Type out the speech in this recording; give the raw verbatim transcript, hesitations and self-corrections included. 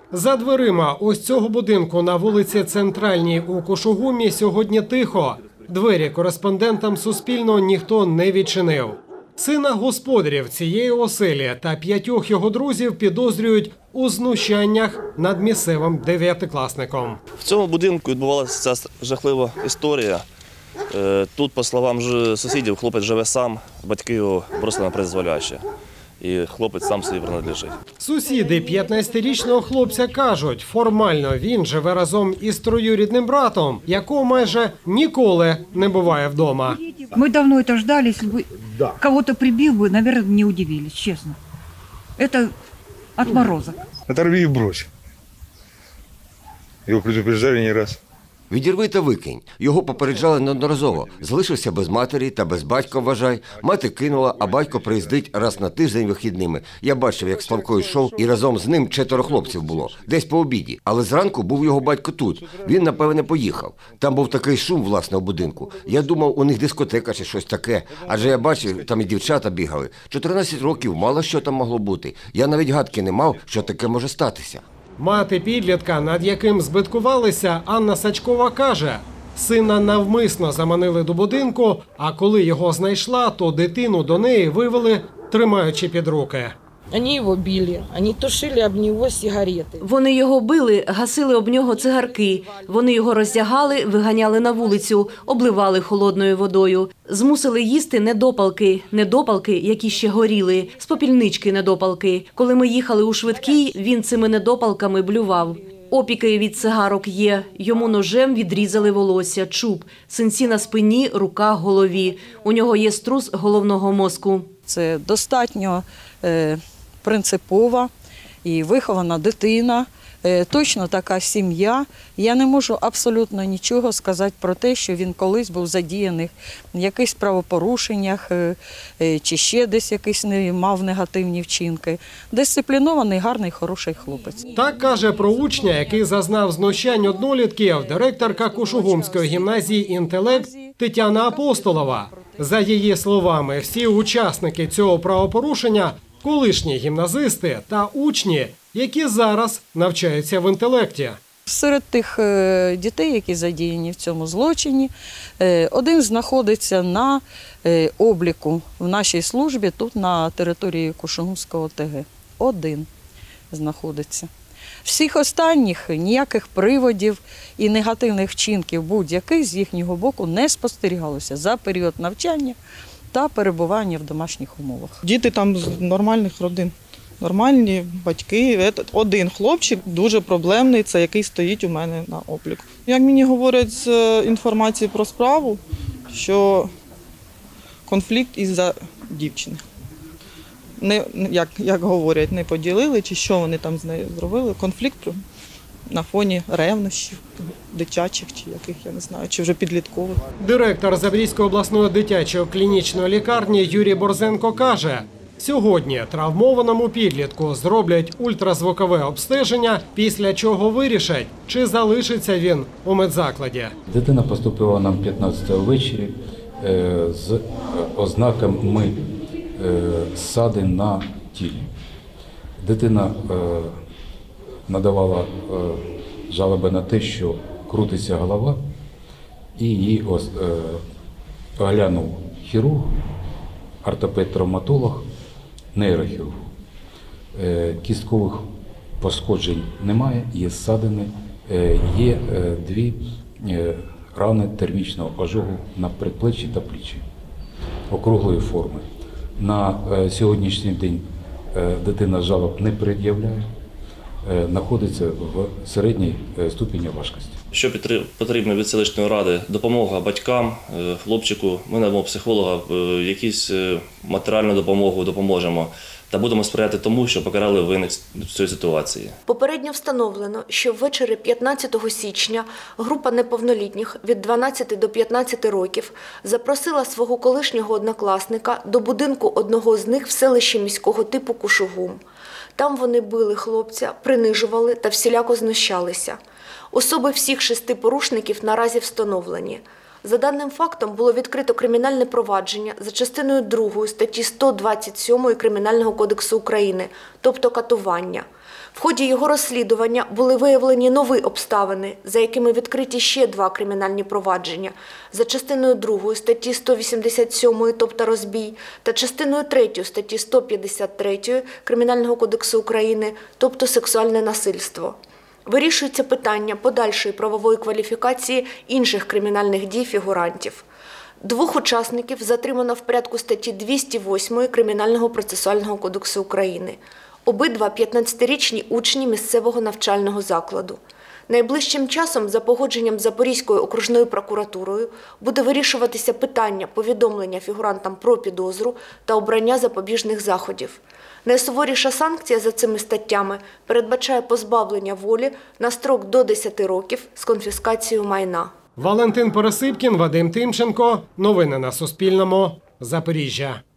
За дверима ось цього будинку на вулиці Центральній у Кушугумі сьогодні тихо. Двері кореспондентам Суспільного ніхто не відчинив. Сина господарів цієї оселі та п'ятьох його друзів підозрюють у знущаннях над місцевим дев'ятикласником. В цьому будинку відбувалася ця жахлива історія. Тут, по словам сусідів, хлопець живе сам, батьки його просто на призволяще. І хлопець сам собі принадлежить. Сусіди п'ятнадцятирічного хлопця кажуть, формально він живе разом із троюрідним братом, якого майже ніколи не буває вдома. Ми давно це ждали, якщо б кого-то прибив би, мабуть, не удивились, чесно. Це отморозок. Оторви і брось. Його предупреждали не раз. Відірви та викинь. Його попереджали неодноразово. Залишився без матері та без батька, вважай. Мати кинула, а батько приїздить раз на тиждень вихідними. Я бачив, як Славко йшов, і разом з ним четверо хлопців було. Десь по обіді. Але зранку був його батько тут. Він, напевне, поїхав. Там був такий шум, власне, у будинку. Я думав, у них дискотека чи щось таке. Адже я бачив, там і дівчата бігали. чотирнадцять років, мало що там могло бути. Я навіть гадки не мав, що таке може статися. Мати підлітка, над яким збиткувалися, Анна Сачкова каже, сина навмисно заманили до будинку, а коли його знайшла, то дитину до неї вивели, тримаючи під руки. Вони його били, вони тушили об нього сигарети. Вони його били, гасили об нього цигарки. Вони його роздягали, виганяли на вулицю, обливали холодною водою. Змусили їсти недопалки, недопалки, які ще горіли, з попільнички недопалки. Коли ми їхали у швидкій, він цими недопалками блював. Опіки від цигарок є. Йому ножем відрізали волосся, чуб, синці на спині, руках, голові. У нього є струс головного мозку. Це достатньо е, принципова і вихована дитина, е, точно така сім'я. Я не можу абсолютно нічого сказати про те, що він колись був задіяний в якихось правопорушеннях е, е, чи ще десь якийсь не мав негативні вчинки. Дисциплінований, гарний, хороший хлопець. Так каже про учня, який зазнав знущань однолітків, директорка Кушугумської гімназії «Інтелект» Тетяна Апостолова. За її словами, всі учасники цього правопорушення – колишні гімназисти та учні, які зараз навчаються в інтелекті. Серед тих дітей, які задіяні в цьому злочині, один знаходиться на обліку в нашій службі тут на території Кушугумського О Те Ге. Один знаходиться. Всіх останніх ніяких приводів і негативних вчинків будь-яких з їхнього боку не спостерігалося за період навчання та перебування в домашніх умовах. Діти там з нормальних родин, нормальні батьки. Один хлопчик дуже проблемний, це який стоїть у мене на обліку. Як мені говорять з інформації про справу, що конфлікт із-за дівчини. Не, як, як говорять, не поділили, чи що вони там з нею зробили. Конфлікт на фоні ревнощів, дитячих, чи яких, я не знаю, чи вже підліткових. Директор Запорізької обласної дитячої клінічної лікарні Юрій Борзенко каже, сьогодні травмованому підлітку зроблять ультразвукове обстеження, після чого вирішать, чи залишиться він у медзакладі. Дитина поступила нам п'ятнадцятого ввечері з ознаками ссадин на тілі. Дитина надавала жалоби на те, що крутиться голова, і її оглянув хірург, ортопед-травматолог, нейрохірург. Кісткових пошкоджень немає, є ссадини, є дві рани термічного ожогу на предплеччі та плечі округлої форми. На сьогоднішній день дитина жалоб не пред'являє, знаходиться в середній ступені важкості. Що потрібно від селищної ради? Допомога батькам, хлопчику, ми надамо психолога, якусь матеріальну допомогу допоможемо. Та будемо сприяти тому, що покарали винних цієї ситуації. Попередньо встановлено, що ввечері п'ятнадцятого січня група неповнолітніх від дванадцяти до п'ятнадцяти років запросила свого колишнього однокласника до будинку одного з них в селищі міського типу Кушугум. Там вони били хлопця, принижували та всіляко знущалися. Особи всіх шести порушників наразі встановлені. За даним фактом було відкрито кримінальне провадження за частиною другої статті сто двадцять сьомої Кримінального кодексу України, тобто катування. В ході його розслідування були виявлені нові обставини, за якими відкриті ще два кримінальні провадження за частиною другої статті сто вісімдесят сім, тобто розбій, та частиною третьої статті сто п'ятдесят три Кримінального кодексу України, тобто сексуальне насильство. Вирішується питання подальшої правової кваліфікації інших кримінальних дій фігурантів. Двох учасників затримано в порядку статті двісті восьмої Кримінального процесуального кодексу України. Обидва п'ятнадцятирічні учні місцевого навчального закладу. Найближчим часом, за погодженням Запорізькою окружною прокуратурою, буде вирішуватися питання повідомлення фігурантам про підозру та обрання запобіжних заходів. Найсуворіша санкція за цими статтями передбачає позбавлення волі на строк до десяти років з конфіскацією майна. Валентин Пересипкін, Вадим Тимченко. Новини на Суспільному. Запоріжжя.